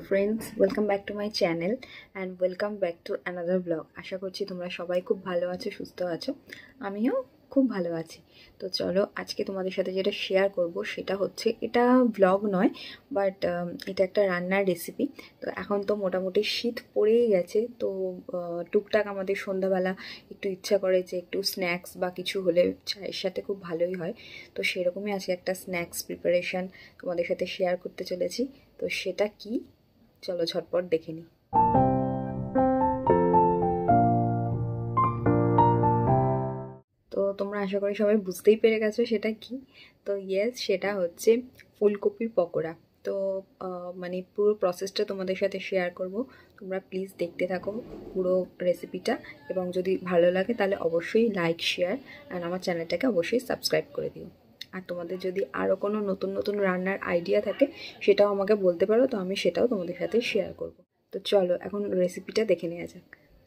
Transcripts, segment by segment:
friends, welcome back to my channel and welcome back to another vlog. আশা করছি তোমরা সবাই খুব ভালো আছো, সুস্থ আছো। আমিও খুব ভালো আছি। তো চলো আজকে তোমাদের সাথে যেটা শেয়ার করব সেটা হচ্ছে, এটা ব্লগ নয় বাট এটা একটা রান্নার রেসিপি। তো এখন তো মোটামুটি শীত পড়েই গেছে, তো টুকটাক আমাদের সন্ধ্যাবেলা একটু ইচ্ছা করে যে একটু স্ন্যাক্স বা কিছু হলে চায়ের সাথে খুব ভালোই হয়। তো সেরকমই আজকে একটা স্ন্যাক্স প্রিপারেশন তোমাদের সাথে শেয়ার করতে চলেছি। তো সেটা কি, চলো ঝটপট দেখে নিই। তো তোমরা আশা করি সবাই বুঝতেই পেরে গেছো সেটা কি। তো ইয়েস, সেটা হচ্ছে ফুলকপির পকোড়া। তো মানে পুরো প্রসেসটা তোমাদের সাথে শেয়ার করব, তোমরা প্লিজ দেখতে থাকো পুরো রেসিপিটা, এবং যদি ভালো লাগে তাহলে অবশ্যই লাইক, শেয়ার অ্যান্ড আমার চ্যানেলটাকে অবশ্যই সাবস্ক্রাইব করে দিও। আর তোমাদের যদি আরও কোনো নতুন নতুন রান্নার আইডিয়া থাকে সেটাও আমাকে বলতে পারো, তো আমি সেটাও তোমাদের সাথে শেয়ার করব। তো চলো এখন রেসিপিটা দেখে নেওয়া যাক।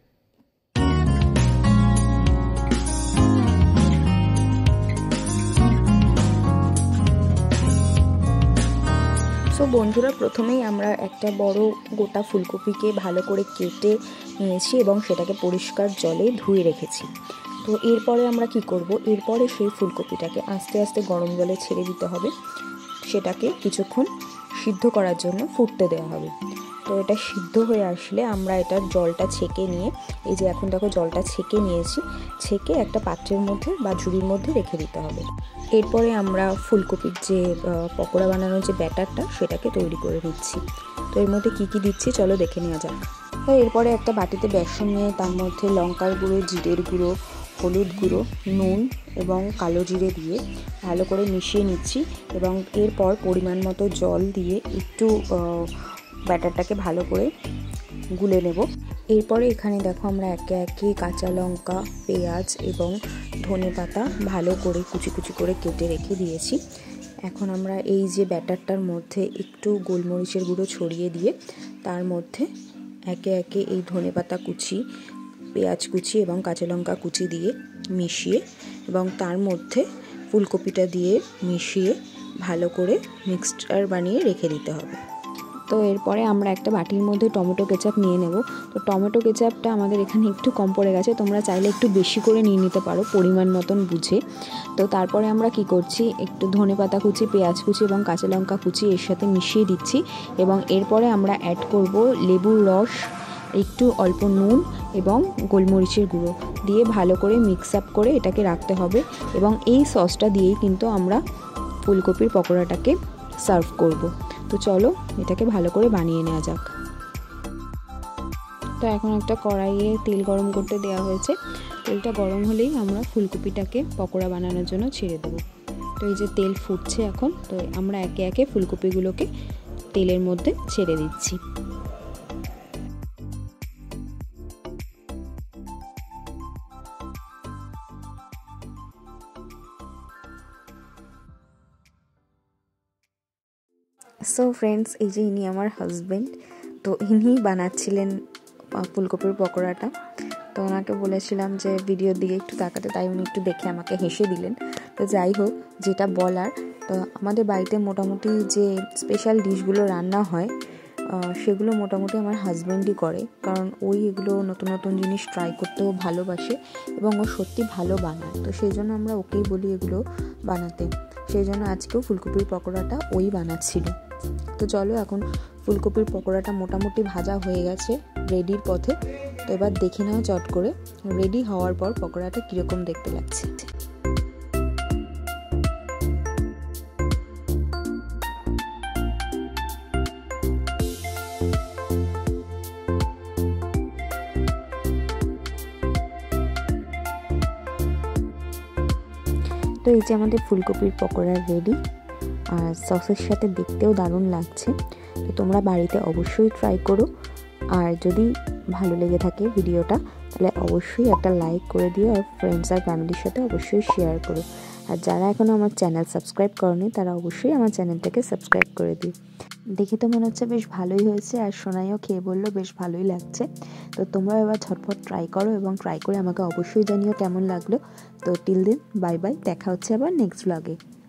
সো বন্ধুরা, প্রথমেই আমরা একটা বড় গোটা ফুলকপিকে ভালো করে কেটে নিয়েছি এবং সেটাকে পরিষ্কার জলে ধুয়ে রেখেছি। তো এরপরে আমরা কি করব, এরপরে সেই ফুলকপিটাকে আস্তে আস্তে গরম জলে ছেড়ে দিতে হবে। সেটাকে কিছুক্ষণ সিদ্ধ করার জন্য ফুটতে দেওয়া হবে। তো এটা সিদ্ধ হয়ে আসলে আমরা এটার জলটা ছেঁকে নিয়ে, এই যে এখন দেখো জলটা ছেঁকে নিয়েছি, ছেঁকে একটা পাত্রের মধ্যে বা ঝুড়ির মধ্যে রেখে দিতে হবে। এরপরে আমরা ফুলকপির যে পকোড়া বানানোর যে ব্যাটারটা সেটাকে তৈরি করে নিচ্ছি। তো এর মধ্যে কী কী দিচ্ছি চলো দেখে নেওয়া যাক। তো এরপরে একটা বাটিতে বেসন নিয়ে তার মধ্যে লঙ্কার গুঁড়ো, জিরের গুঁড়ো, হলুদ গুঁড়ো, নুন এবং কালো জিরে দিয়ে ভালো করে মিশিয়ে নিচ্ছি, এবং এরপর পরিমাণ মতো জল দিয়ে একটু ব্যাটারটাকে ভালো করে গুলে নেব। এরপরে এখানে দেখো আমরা একে একে কাঁচা লঙ্কা, পেঁয়াজ এবং ধনেপাতা ভালো করে কুচি কুচি করে কেটে রেখে দিয়েছি। এখন আমরা এই যে ব্যাটারটার মধ্যে একটু গোলমরিচের গুঁড়ো ছড়িয়ে দিয়ে তার মধ্যে একে একে এই ধনেপাতা কুচি, পেঁয়াজ কুচি এবং কাঁচা লঙ্কা কুচি দিয়ে মিশিয়ে, এবং তার মধ্যে ফুলকপিটা দিয়ে মিশিয়ে ভালো করে মিক্সচার বানিয়ে রেখে দিতে হবে। তো এরপরে আমরা একটা বাটির মধ্যে টমেটো কেচাপ নিয়ে নেব। তো টমেটো কেচাপটা আমাদের এখানে একটু কম পড়ে গেছে, তোমরা চাইলে একটু বেশি করে নিয়ে নিতে পারো পরিমাণ মতন বুঝে। তো তারপরে আমরা কি করছি, একটু ধনেপাতা কুচি, পেঁয়াজ কুচি এবং কাঁচা লঙ্কা কুচি এর সাথে মিশিয়ে দিচ্ছি, এবং এরপরে আমরা অ্যাড করব লেবুর রস, একটু অল্প নুন এবং গোলমরিচের গুঁড়ো দিয়ে ভালো করে মিক্স আপ করে এটাকে রাখতে হবে। এবং এই সসটা দিয়েই কিন্তু আমরা ফুলকপির পকোড়াটাকে সার্ভ করব। তো চলো এটাকে ভালো করে বানিয়ে নেওয়া যাক। তো এখন একটা কড়াইয়ে তেল গরম করতে দেওয়া হয়েছে। তেলটা গরম হলেই আমরা ফুলকপিটাকে পকোড়া বানানোর জন্য ছেড়ে দেবো। তো এই যে তেল ফুটছে এখন, তো আমরা একে একে ফুলকপিগুলোকে তেলের মধ্যে ছেড়ে দিচ্ছি। সো ফ্রেন্ডস, এই যে ইনি আমার হাজব্যান্ড। তো ইনি বানাচ্ছিলেন ফুলকপির পকোড়াটা। তো ওনাকে বলেছিলাম যে ভিডিওর দিকে একটু তাকাতে, তাই উনি একটু দেখে আমাকে হেসে দিলেন। তো যাই হোক, যেটা বলার, তো আমাদের বাড়িতে মোটামুটি যে স্পেশাল ডিশগুলো রান্না হয় সেগুলো মোটামুটি আমার হাজব্যান্ডই করে, কারণ ওই এগুলো নতুন নতুন জিনিস ট্রাই করতেও ভালোবাসে এবং ও সত্যি ভালো বানায়। তো সেই জন্য আমরা ওকেই বলি এগুলো বানাতে। সেই জন্য আজকেও ফুলকপির পকোড়াটা ওই বানাচ্ছিল। তো চলো, এখন ফুলকপির পকোড়াটা মোটামুটি ভাজা হয়ে গেছে, রেডির পথে। তো এবার দেখে নাও চট করে রেডি হওয়ার পর পকোড়াটা কীরকম দেখতে লাগছে। তো এই যে আমাদের ফুলকপির পকোড়া রেডি, আর সসের সাথে দেখতেও দারুণ লাগছে। তো তোমরা বাড়িতে অবশ্যই ট্রাই করো, আর যদি ভালো লেগে থাকে ভিডিওটা তাহলে অবশ্যই একটা লাইক করে দিও, আর ফ্রেন্ডস আর ফ্যামিলির সাথে অবশ্যই শেয়ার করো। আর যারা এখনও আমার চ্যানেল সাবস্ক্রাইব করনি তারা অবশ্যই আমার চ্যানেলটাকে সাবস্ক্রাইব করে দিও। দেখে তো মনে হচ্ছে বেশ ভালোই হয়েছে, আর সোনাইও খেয়ে বললো বেশ ভালোই লাগছে। তো তোমরা এবার ঝটপট ট্রাই করো, এবং ট্রাই করে আমাকে অবশ্যই জানিও কেমন লাগলো। তো টিল দেন, বাই বাই, দেখা হচ্ছে আবার নেক্সট ব্লগে।